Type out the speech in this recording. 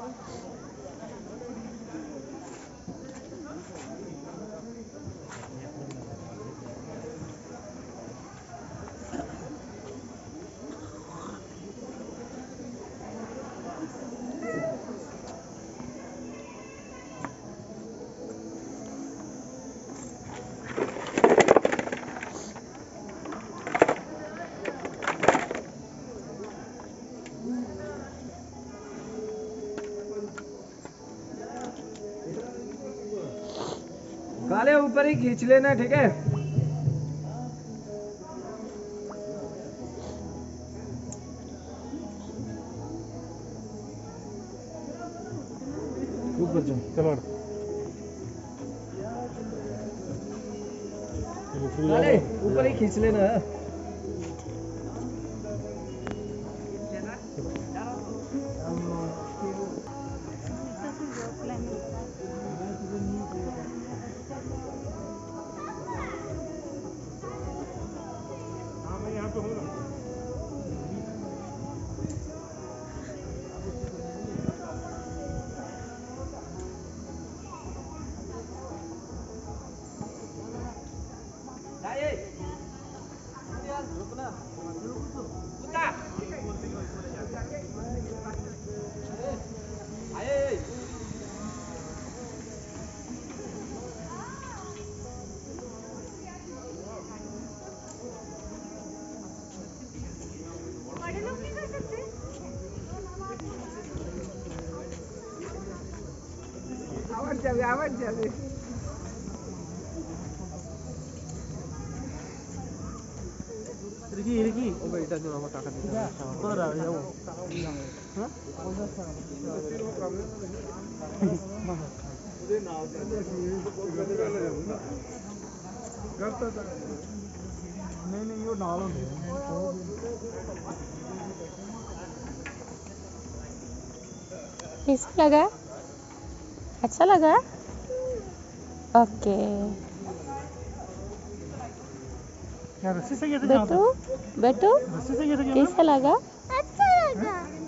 काले ऊपर ही खींच लेना, ठीक है। ऊपर चलो काले ऊपर ही खींच लेना। आवड़ जावे रिकी ओ बेटा जो हम टाका देता पर आ जाओ हां मुझे नाव करता था नहीं वो नाल होंगे कैसा लगा? अच्छा लगा? ओके यार रस्सी से कैसे बेटू बेटू कैसा लगा? अच्छा लगा।